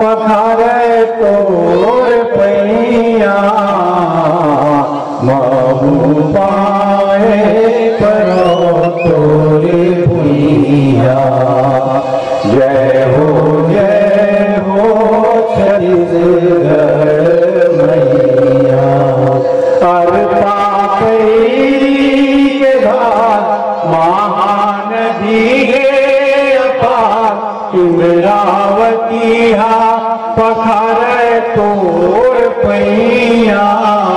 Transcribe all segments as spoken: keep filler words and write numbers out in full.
पखारे तोर पैया महू पाए परो तोरे भुइया। जय हो जय हो छत्तीसगढ़ मैया। अरता कैरी के धार महानदी है अपार इंद्रावती हा पखारे तोर पैया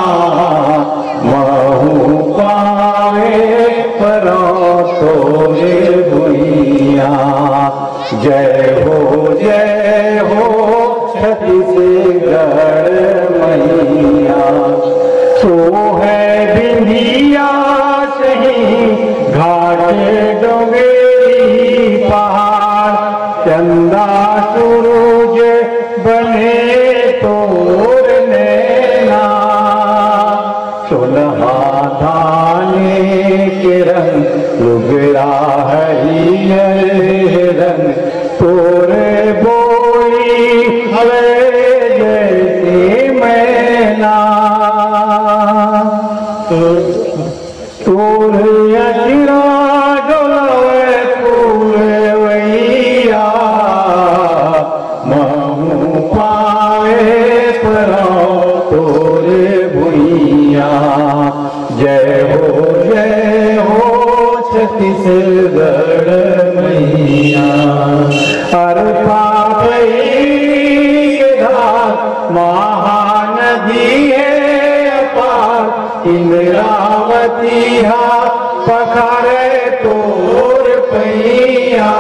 महू पावे परो तोरे भुइया। जय हो जय हो छत्तीसगढ़ मैया। सो है बिंदिया सही घाटे डोंगेरी पहाड़ चंदा सूरज बने तोर नैना। सोलहा धाने के रंग लुगरा हरियर रंग तोरे बोली हवे जैसे मैना। तोरे अचिरा डोलावे पूरे वैया महू पावे परो तोरे भुइया। जय हो जय हो छत्तीसगढ़ मैया। हर पापई के धार महानदी है अपार इंद्रावती हा पखारे तोर पैया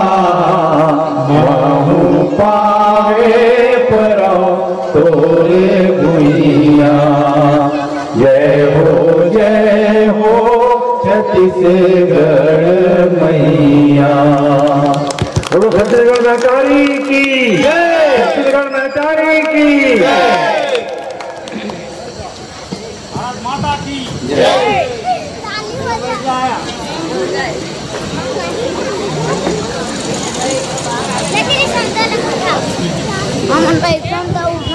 महू पावे परो तोरे भुइया। जय हो जय हो छत्तीसगढ़ मैया। बोलो छत्तीसगढ़ नाचारी की जय। छत्तीसगढ़ नाचारी की जय। माता की जय। हम पैसा